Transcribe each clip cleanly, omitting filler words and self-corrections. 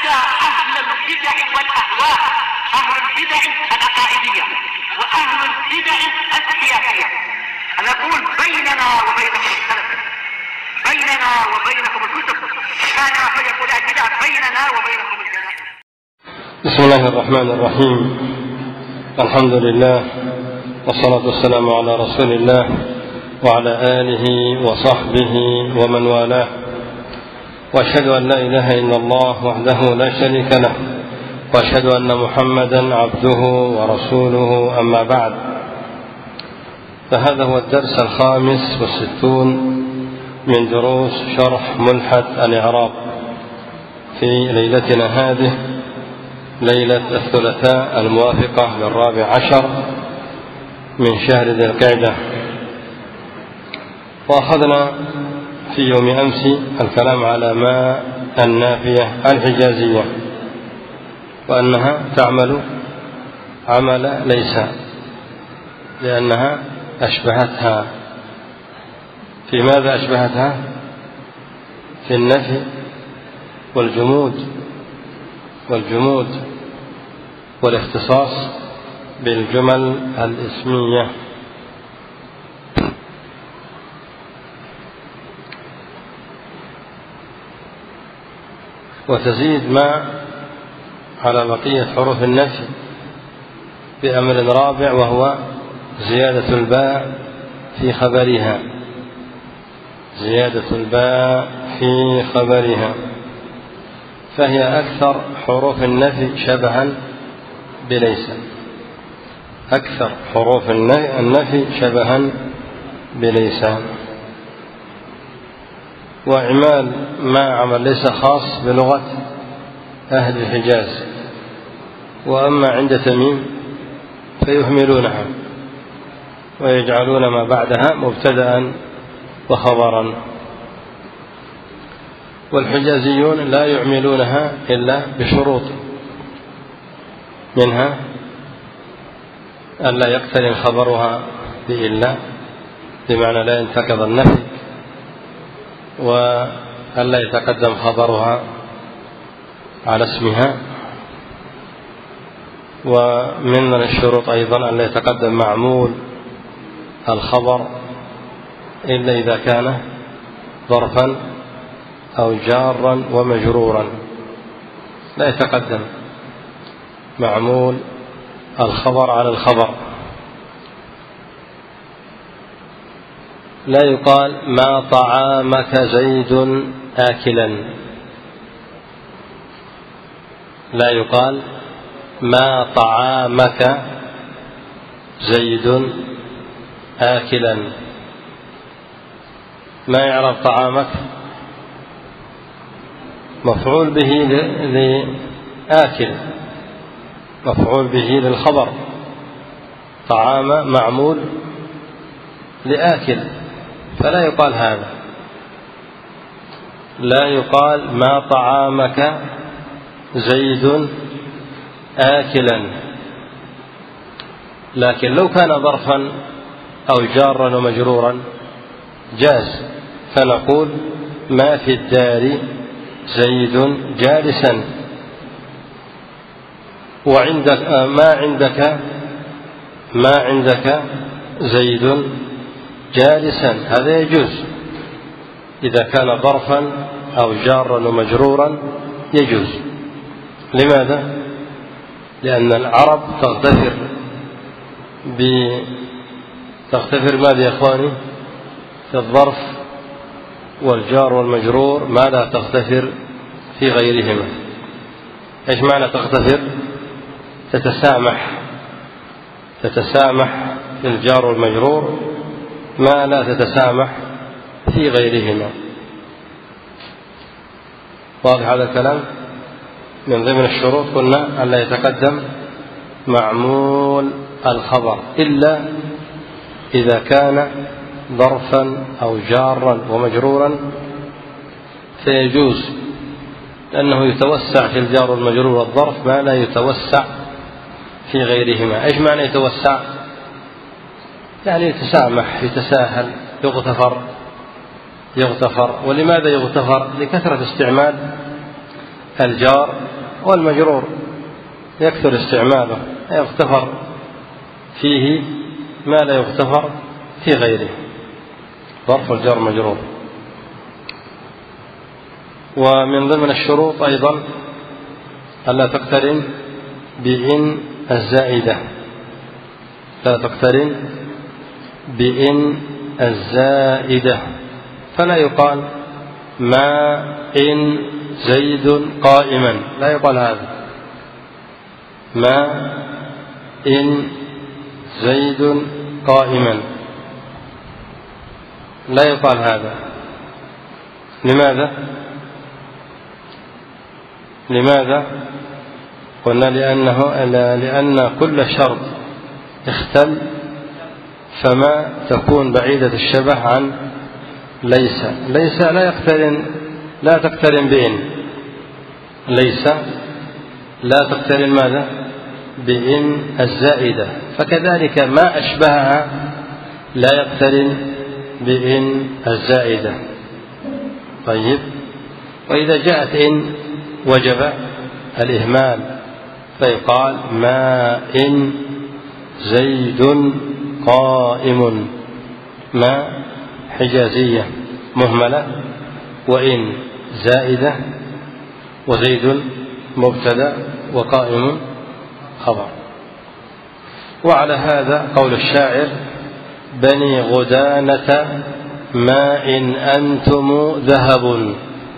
حتى أهل البدع والأهواء، أهل البدع العقائدية وأهل البدع السياسية، أنا أقول بيننا وبينكم السلف، بيننا وبينكم الكتب، كان فيقول البدع بيننا وبينكم الجنائز. بسم الله الرحمن الرحيم. الحمد لله والصلاة والسلام على رسول الله وعلى آله وصحبه ومن والاه، وأشهد أن لا إله إلا الله وحده لا شريك له، وأشهد أن محمدا عبده ورسوله، أما بعد، فهذا هو الدرس 65 من دروس شرح ملحة الإعراب في ليلتنا هذه، ليلة الثلاثاء الموافقة ل14 من شهر ذي القعدة. وأخذنا في يوم أمس الكلام على ما النافية الحجازية، وأنها تعمل عمل ليس، لأنها أشبهتها. في ماذا أشبهتها؟ في النفي والجمود والاختصاص بالجمل الإسمية. وتزيد ما على بقية حروف النفي بأمر رابع، وهو زيادة الباء في خبرها، زيادة الباء في خبرها، فهي أكثر حروف النفي شبها بليس، أكثر حروف النفي شبها بليس. وإعمال ما عمل ليس خاص بلغة أهل الحجاز، وأما عند تميم فيهملونها ويجعلون ما بعدها مبتدأ وخبرا، والحجازيون لا يعملونها إلا بشروط، منها ألا يقترن خبرها بإلا، بمعنى لا ينتقض النفي، وألا يتقدم خبرها على اسمها، ومن الشروط أيضا ألا يتقدم معمول الخبر إلا إذا كان ظرفا أو جارا ومجرورا، لا يتقدم معمول الخبر على الخبر. لا يقال ما طعامك زيد آكلا، لا يقال ما طعامك زيد آكلا. ما يعرف طعامك؟ مفعول به لآكل، مفعول به للخبر، طعام معمول لآكل، فلا يقال هذا، لا يقال ما طعامك زيد آكلا. لكن لو كان ظرفا أو جارا ومجرورا جاز، فنقول ما في الدار زيد جالسا، وعندك ما عندك زيد جالسا، هذا يجوز إذا كان ظرفا أو جارا ومجرورا، يجوز. لماذا؟ لأن العرب تغتفر ماذا يا إخواني؟ في الظرف والجار والمجرور ما لا تغتفر في غيرهما. إيش معنى تغتفر؟ تتسامح في الجار والمجرور ما لا تتسامح في غيرهما. واضح هذا الكلام؟ من ضمن الشروط قلنا ألا يتقدم معمول الخبر إلا إذا كان ظرفا أو جارا ومجرورا، فيجوز، لأنه يتوسع في الجار والمجرور والظرف ما لا يتوسع في غيرهما. إيش معنى يتوسع؟ يعني يتسامح، يتساهل، يغتفر. ولماذا يغتفر؟ لكثرة استعمال الجار والمجرور يكثر استعماله، يغتفر فيه ما لا يغتفر في غيره. ظرف الجر مجرور. ومن ضمن الشروط أيضا ألا تقترن بإن الزائدة، لا تقترن بإن الزائدة، فلا يقال ما إن زيد قائما، لا يقال هذا ما إن زيد قائما، لا يقال هذا. لماذا؟ قلنا لأن كل شرط اختل فما تكون بعيدة الشبه عن ليس لا تقترن بإن، ليس لا تقترن ماذا؟ بإن الزائدة، فكذلك ما أشبهها لا يقترن بإن الزائدة. طيب، وإذا جاءت إن وجب الإهمال، فيقال ما إن زيد قائم، ما حجازية مهملة، وإن زائدة، وزيد مبتدأ وقائم خبر. وعلى هذا قول الشاعر: بني غدانة ما إن أنتم ذهب،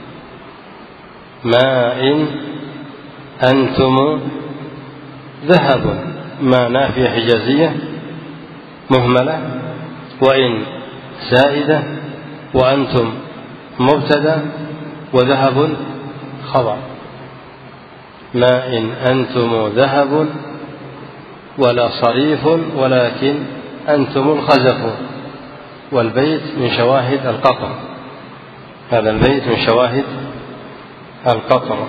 ما إن أنتم ذهب، ما نافية حجازية مهملة، وإن زائدة، وأنتم مبتدأ، وذهب خبر. ما إن أنتم ذهب ولا صريف ولكن أنتم الخزف، والبيت من شواهد القطر، هذا البيت من شواهد القطر.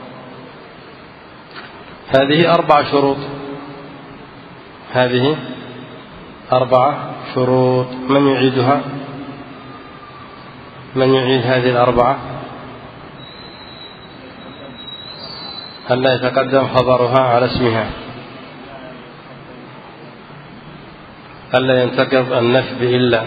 هذه 4 شروط، هذه 4 شروط. من يعيدها؟ من يعيد هذه 4؟ ألا يتقدم خبرها على اسمها، ألا ينتقض النفي بإلا،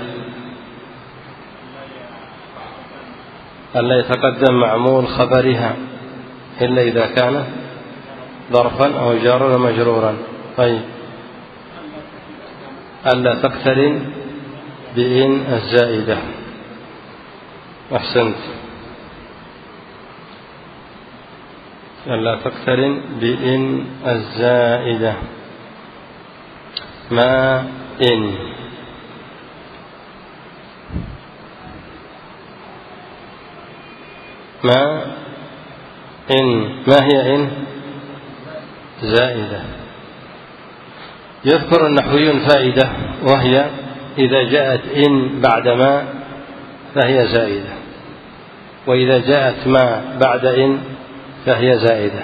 ألا يتقدم معمول خبرها إلا إذا كان ظرفا أو جارا ومجرورا. طيب، ألا تقترن بإن الزائدة. أحسنت، ألا تقترن بإن الزائدة. ما إن ما هي إن زائدة؟ يذكر النحويون فائدة، وهي إذا جاءت إن بعد ما فهي زائدة، وإذا جاءت ما بعد إن فهي زائدة.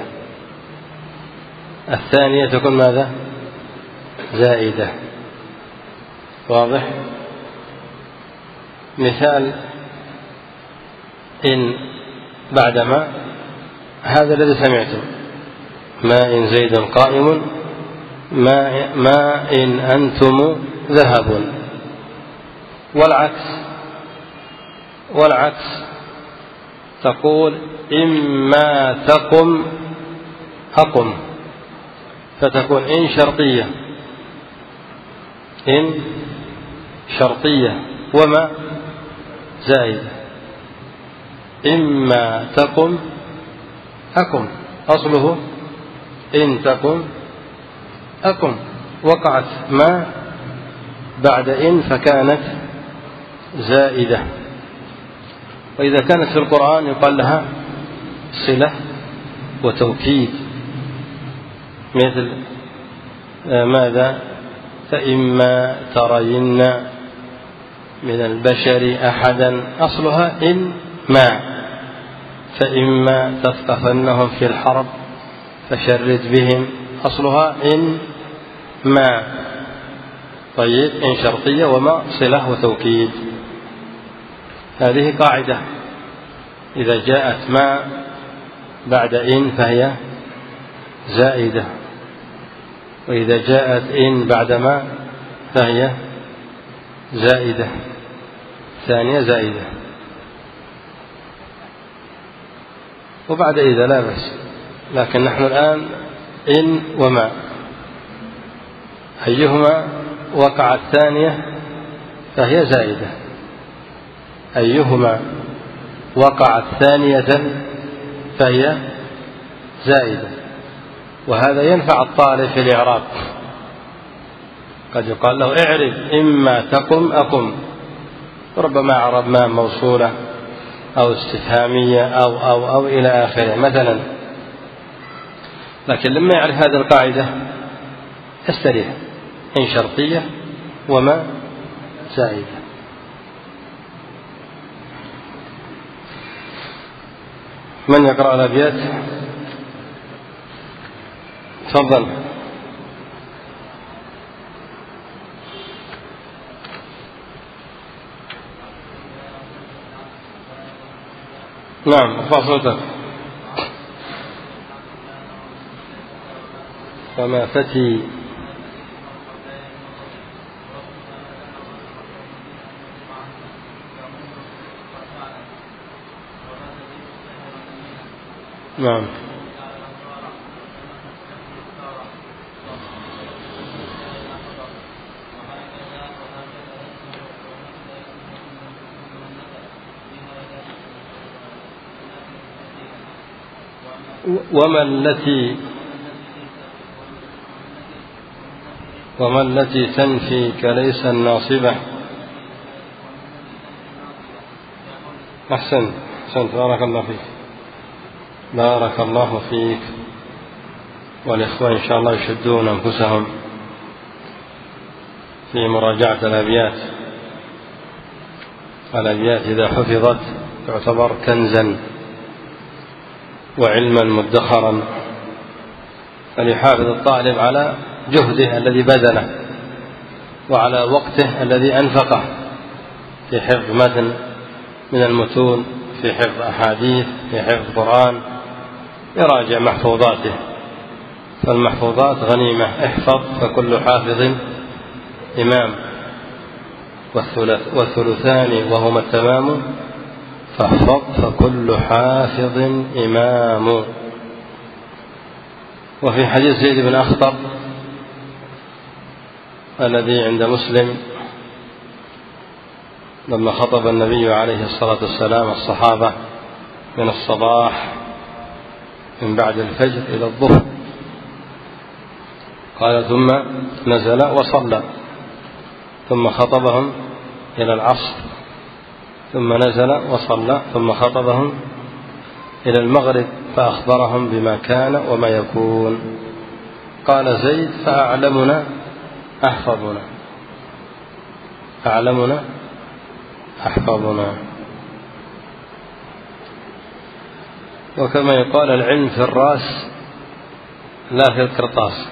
الثانية تكون ماذا؟ زائدة. واضح؟ مثال إن بعد ما، هذا الذي سمعته: ما إن زيد قائم، ما إن أنتم ذهب. والعكس تقول إما تقم أقم، فتكون إن شرطية، إن شرطية وما زائدة. إما تقم أقم، أصله إن تقم أقم، وقعت ما بعد إن فكانت زائدة. وإذا كانت في القرآن يقال لها صلة وتوكيد، مثل ماذا؟ فإما ترين من البشر أحدا، أصلها إن ما. فإما تثقفنهم في الحرب فشرد بهم، أصلها إن ما. طيب، إن شرطية وما صلة وتوكيد. هذه قاعدة: إذا جاءت ما بعد إن فهي زائدة، وإذا جاءت إن بعد ما فهي زائدة، ثانية زائدة، وبعد إذا لا بأس. لكن نحن الآن إن وما أيهما وقعت ثانية فهي زائدة، أيهما وقعت ثانية فهي زائدة. وهذا ينفع الطالب في الإعراب، قد يقال له اعرب إما تقم أقم، ربما أعرب ما موصولة أو استفهامية أو إلى آخره مثلا، لكن لما يعرف هذه القاعدة يستريح، إن شرطية وما زائدة. من يقرأ الأبيات؟ تفضل. نعم، ارفع صوتك. فما فتي نعم. وما التي تنفي كليس الناصبة. أحسنت بارك الله فيك، بارك الله فيك. والإخوة إن شاء الله يشدون أنفسهم في مراجعة الأبيات إذا حفظت تعتبر كنزا وعلما مدخرا، فليحافظ الطالب على جهده الذي بذله وعلى وقته الذي أنفقه في حفظ متن من المتون، في حفظ أحاديث، في حفظ قرآن، يراجع محفوظاته، فالمحفوظات غنيمة. احفظ فكل حافظ إمام، والثلثان وهما التمام، فاحفظ فكل حافظ إمام. وفي حديث زيد بن أخطب الذي عند مسلم لما خطب النبي عليه الصلاة والسلام الصحابة من الصباح من بعد الفجر إلى الظهر، قال ثم نزل وصلى، ثم خطبهم إلى العصر، ثم نزل وصلى، ثم خطبهم إلى المغرب فأخبرهم بما كان وما يكون. قال زيد فأعلمنا أحفظنا، أعلمنا أحفظنا. وكما يقال العلم في الرأس لا في القرطاس،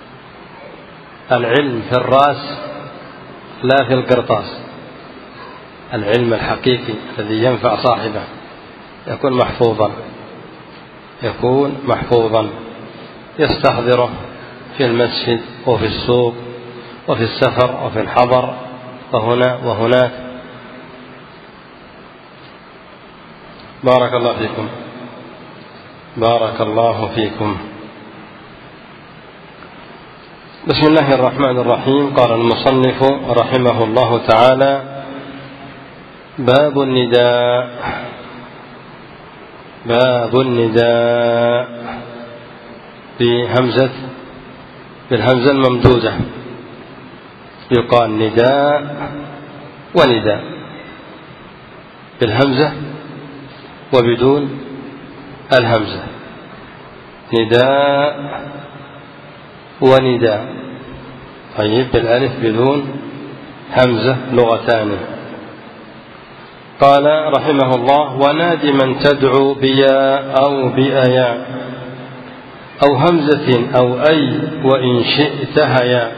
العلم في الرأس لا في القرطاس. العلم الحقيقي الذي ينفع صاحبه يكون محفوظا يستحضره في المسجد وفي السوق وفي السفر وفي الحضر وهنا وهناك. بارك الله فيكم، بارك الله فيكم. بسم الله الرحمن الرحيم. قال المصنف رحمه الله تعالى: باب النداء بالهمزة الممدودة، يقال نداء ونداء بالهمزة وبدون الهمزة، نداء ونداء. طيب بالألف بدون همزة لغتان. قال رحمه الله: ونادي من تدعو بيا أو بأيا أو همزة أو أي وإن شئت هيا.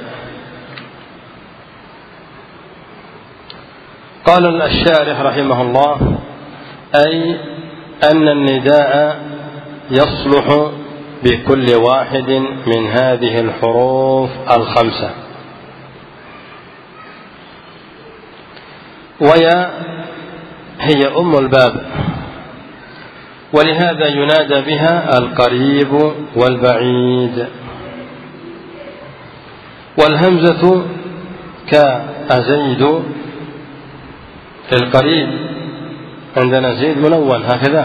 قال الشارح رحمه الله: أي أن النداء يصلح بكل واحد من هذه الحروف الخمسة. ويا هي أم الباب، ولهذا ينادى بها القريب والبعيد. والهمزة كأزيد للقريب، عندنا زيد منون هكذا،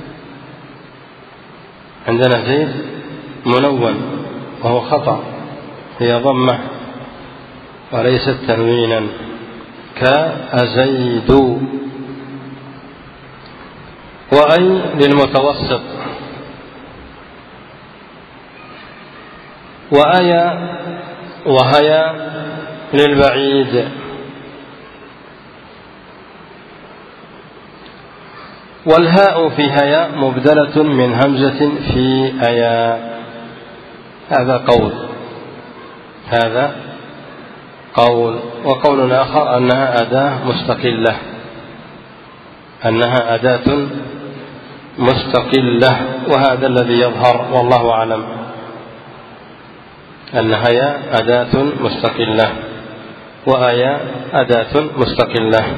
عندنا زيد منون وهو خطأ، هي ضمة وليست تنوينا، كأزيد. وأي للمتوسط، وأيا وهيا للبعيد. والهاء في هيا مبدلة من همزة في أيا، هذا قول. وقول آخر أنها أداة مستقلة، أنها أداة مستقلة، وهذا الذي يظهر والله أعلم، أن هيا أداة مستقلة وآيا أداة مستقلة.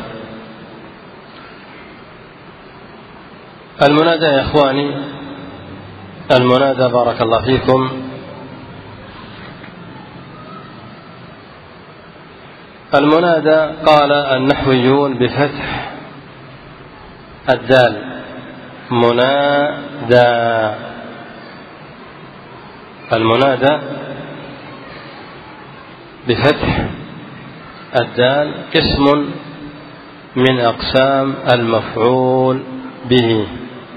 المنادى يا إخواني، المنادى بارك الله فيكم المنادى قال النحويون بفتح الدال منادى. المنادى بفتح الدال قسم من أقسام المفعول به،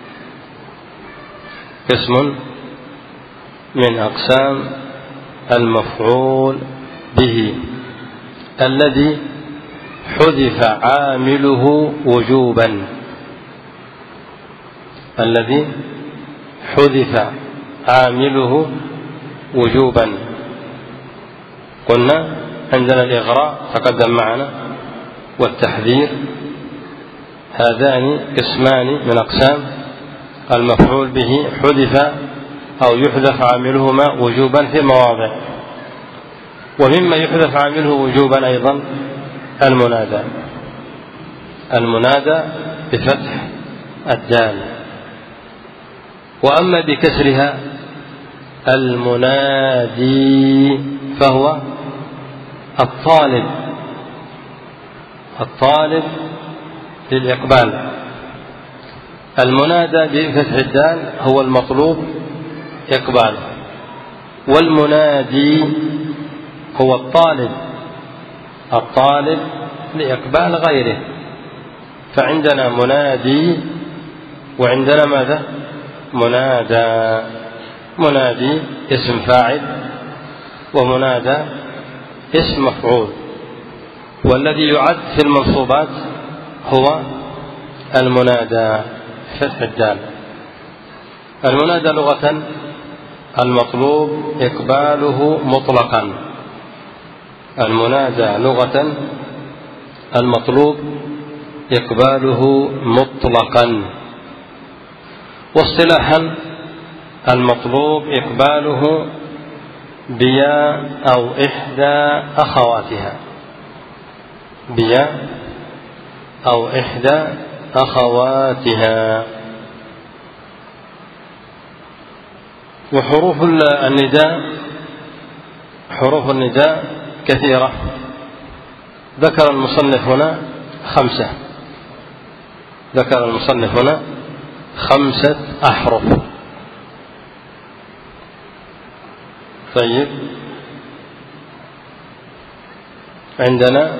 قسم من أقسام المفعول به الذي حذف عامله وجوبا، الذي حذف عامله وجوبا. قلنا عندنا الإغراء تقدم معنا والتحذير، هذان قسمان من أقسام المفعول به حذف أو يحذف عاملهما وجوبا في مواضع. ومما يحذف عامله وجوبا أيضا المنادى بفتح الدال. وأما بكسرها المنادي فهو الطالب للإقبال. المنادى بفتح الدال هو المطلوب إقباله، والمنادي هو الطالب لإقبال غيره. فعندنا منادي وعندنا ماذا؟ منادي اسم فاعل، ومنادى اسم مفعول. والذي يعد في المنصوبات هو المنادى فتح الدال. المنادى لغة المطلوب إقباله مطلقا، المنادى لغة المطلوب إقباله مطلقا. واصطلاحا المطلوب إقباله بيا أو إحدى أخواتها، بيا أو إحدى أخواتها. وحروف النداء كثيرة، ذكر المصنف هنا 5، ذكر المصنف هنا 5 أحرف. طيب، عندنا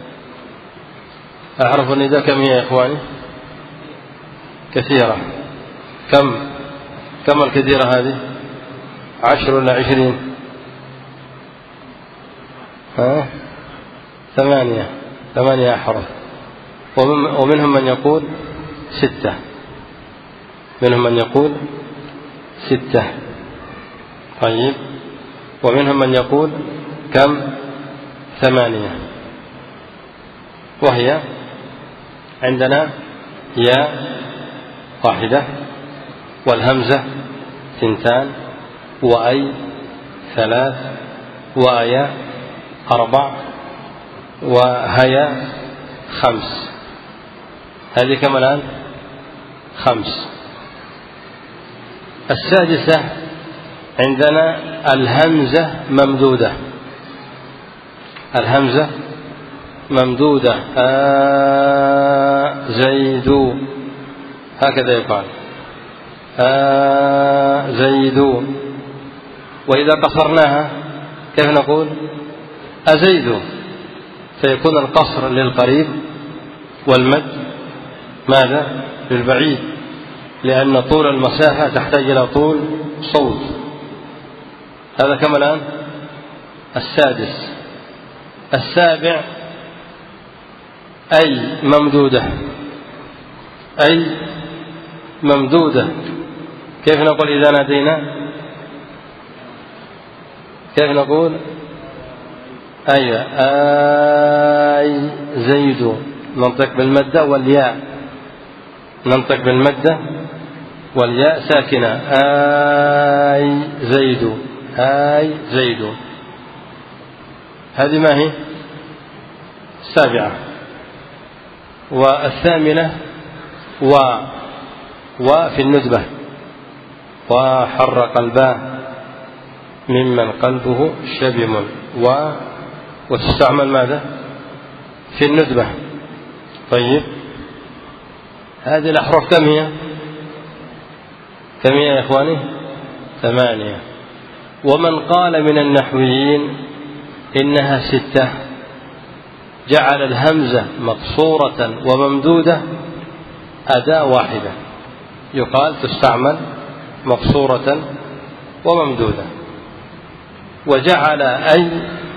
أحرف النداء كم هي يا إخواني؟ كثيرة. كم الكثيرة هذه؟ 10 ولا 20؟ 8 أحرف. ومنهم من يقول 6، منهم من يقول 6. طيب، ومنهم من يقول كم؟ 8. وهي عندنا يا 1، والهمزة 2، وأي 3 وأيا 4 وهيا 5. هذه كم الآن؟ 5. السادسة عندنا الهمزة ممدودة. الهمزة ممدودة زيد، هكذا يقال زيد. وإذا قصرناها كيف نقول؟ أزيد، فيكون القصر للقريب والمد ماذا؟ للبعيد، لأن طول المسافة تحتاج إلى طول صوت. هذا كم الآن؟ السادس. السابع أي ممدودة. أي ممدودة، كيف نقول إذا نادينا؟ كيف نقول؟ أيوة أي زيد، ننطق بالمدة والياء، ننطق بالمدة والياء ساكنة أي زيد، أي زيد. هذه ما هي؟ السابعة. والثامنة وفي الندبة، وحرق الباء ممن قلبه شبم، وتستعمل ماذا؟ في الندبة. طيب هذه الأحرف كم هي؟ كم هي يا إخواني؟ 8. ومن قال من النحويين إنها 6 جعل الهمزة مقصورة وممدودة أداة واحدة، يقال تستعمل مقصورة وممدودة. وجعل أي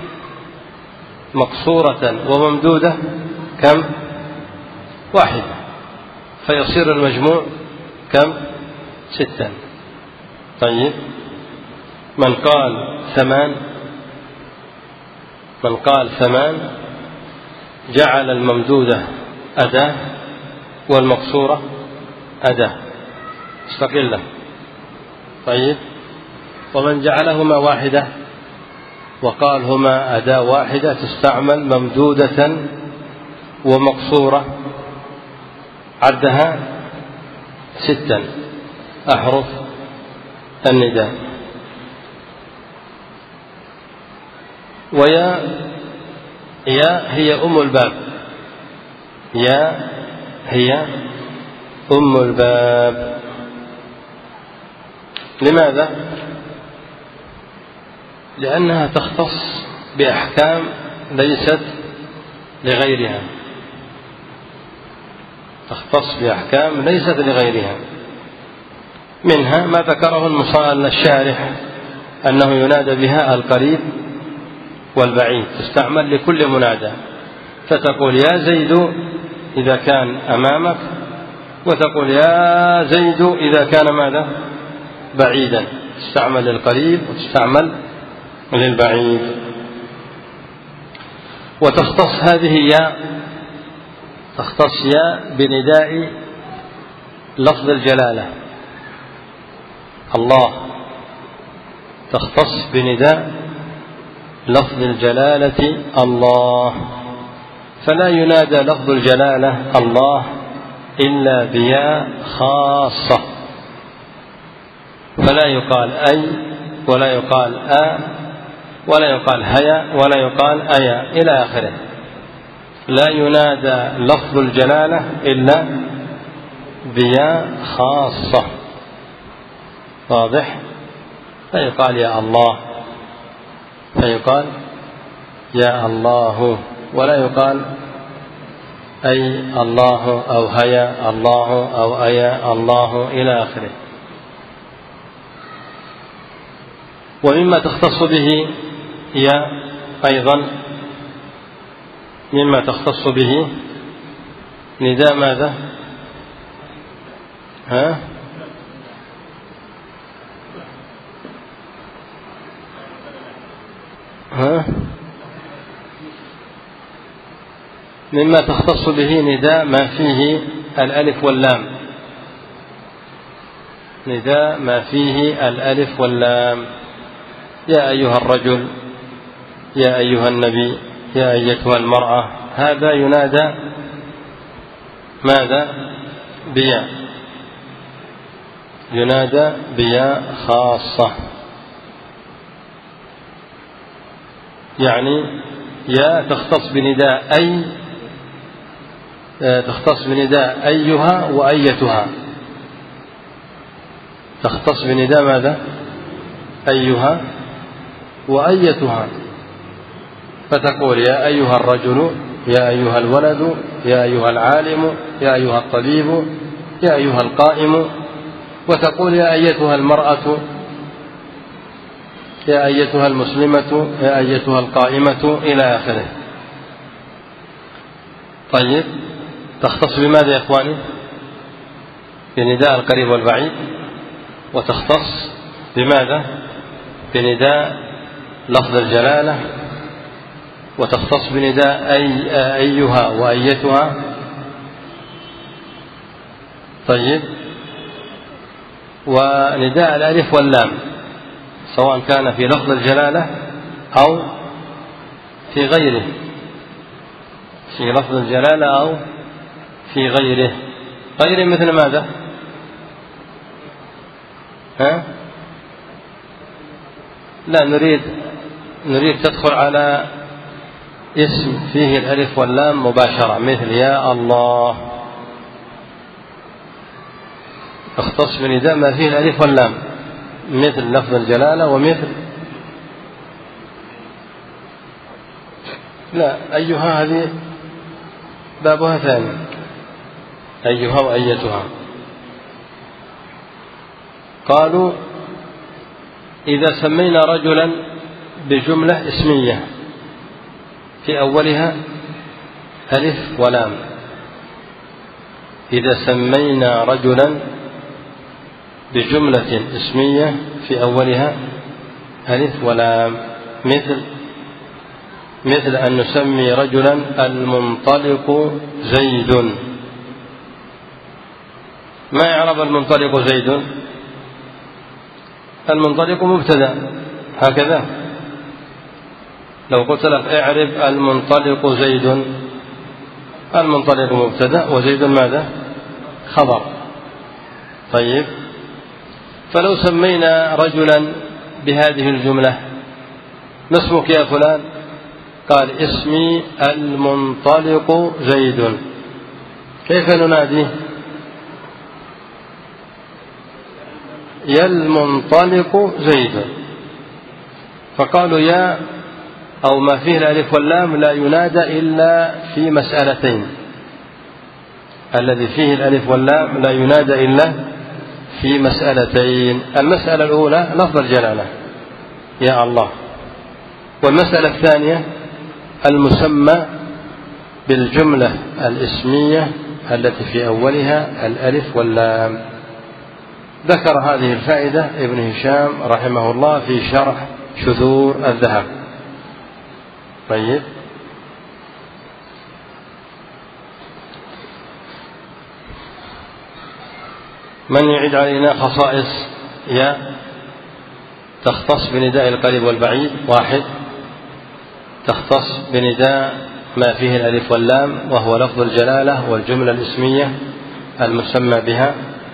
مقصورة وممدودة كم؟ 1، فيصير المجموع كم؟ 6. طيب من قال 8، من قال 8 جعل الممدودة أداة والمقصورة أداة مستقلة. طيب ومن جعلهما واحدة وقال هما أداة واحدة تستعمل ممدودة ومقصورة عدها 6 أحرف النداء. ويا هي أم الباب، يا هي أم الباب. لماذا؟ لأنها تختص بأحكام ليست لغيرها، تختص بأحكام ليست لغيرها. منها ما ذكره الشارح أنه ينادى بها القريب والبعيد، تستعمل لكل منادى، فتقول يا زيد إذا كان أمامك، وتقول يا زيد إذا كان ماذا؟ بعيدا. تستعمل للقريب وتستعمل للبعيد. وتختص هذه يا، تختص يا بنداء لفظ الجلالة الله، تختص بنداء لفظ الجلالة الله، فلا ينادى لفظ الجلالة الله إلا بياء خاصة، فلا يقال أي ولا يقال ولا يقال هيا ولا يقال أيا إلى آخره. لا ينادى لفظ الجلالة إلا بياء خاصة. واضح؟ فيقال يا الله، فيقال يا الله، ولا يقال أي الله أو هيا الله أو أيا الله إلى آخره. ومما تختص به يا أيضا، مما تختص به نداء ماذا؟ مما تختص به نداء ما فيه الألف واللام. نداء ما فيه الألف واللام. يا أيها الرجل، يا أيها النبي، يا أيتها المرأة، هذا ينادى ماذا؟ بياء، ينادى بياء خاصة، يعني يا تختص بنداء أي، تختص بنداء أيها وأيتها، تختص بنداء ماذا؟ أيها وأيتها، فتقول يا أيها الرجل، يا أيها الولد، يا أيها العالم، يا أيها الطبيب، يا أيها القائم، وتقول يا أيتها المرأة، يا أيتها المسلمة، يا أيتها القائمة، إلى آخره. طيب، تختص بماذا يا إخواني؟ بنداء القريب والبعيد، وتختص بماذا؟ بنداء لفظ الجلالة، وتختص بنداء أيها وأيتها. طيب، ونداء الألف واللام سواء كان في لفظ الجلالة أو في غيره، في لفظ الجلالة أو في غيره. غيره مثل ماذا؟ لا، نريد تدخل على اسم فيه الألف واللام مباشرة، مثل يا الله، اختص بنداء ما فيه الألف واللام، مثل لفظ الجلالة، ومثل لا، أيها هذه بابها ثاني، أيها وأيتها. قالوا إذا سمينا رجلا بجملة اسمية في أولها ألف ولام، إذا سمينا رجلا بجملة اسمية في أولها ألف ولام، مثل أن نسمي رجلا المنطلق زيد. ما يعرف المنطلق زيد؟ المنطلق مبتدأ، هكذا. لو قلت لك اعرف المنطلق زيد، المنطلق مبتدأ وزيد ماذا؟ خبر. طيب، فلو سمينا رجلا بهذه الجملة، ما اسمك يا فلان؟ قال اسمي المنطلق زيد. كيف نناديه؟ يا المنطلق زيد. فقالوا يا أو ما فيه الألف واللام لا ينادى إلا في مسألتين، الذي فيه الألف واللام لا ينادى إلا في مسألتين. المسألة الأولى لفظ الجلالة يا الله، والمسألة الثانية المسمى بالجملة الاسمية التي في أولها الألف واللام. ذكر هذه الفائدة ابن هشام رحمه الله في شرح شذور الذهب. طيب، من يعيد علينا خصائص يا؟ تختص بنداء القريب والبعيد، واحد، تختص بنداء ما فيه الألف واللام وهو لفظ الجلالة والجملة الاسمية المسمى بها،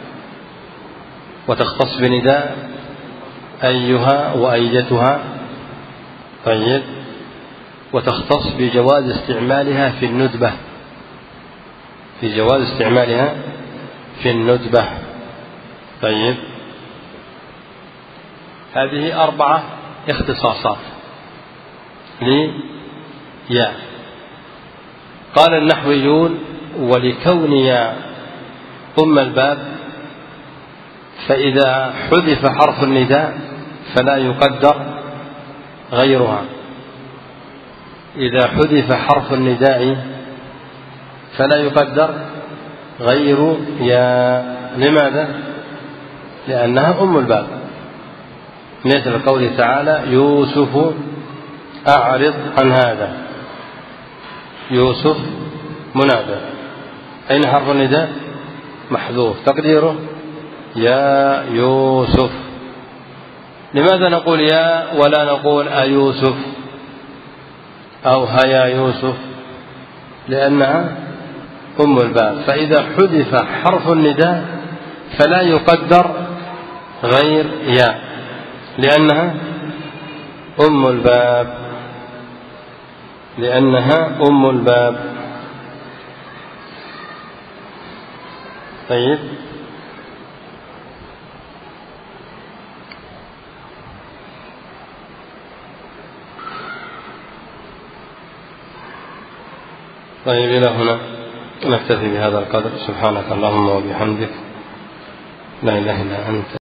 وتختص بنداء أيها وأيتها. طيب، وتختص بجواز استعمالها في الندبة، في جواز استعمالها في الندبة. طيب، هذه 4 اختصاصات ليا. قال النحويون ولكون يا أم الباب، فإذا حذف حرف النداء فلا يقدر غيرها. إذا حذف حرف النداء فلا يقدر غير يا. لماذا؟ لأنها أم الباب، مثل قوله تعالى يوسف أعرض عن هذا. يوسف منادى، أين حرف النداء؟ محذوف، تقديره يا يوسف. لماذا نقول يا ولا نقول أيوسف أو هيا يوسف؟ لأنها أم الباب، فإذا حذف حرف النداء فلا يقدر غير يا، لأنها أم الباب، لأنها أم الباب. طيب، إلى هنا نكتفي بهذا القدر. سبحانك اللهم وبحمدك، لا إله إلا أنت.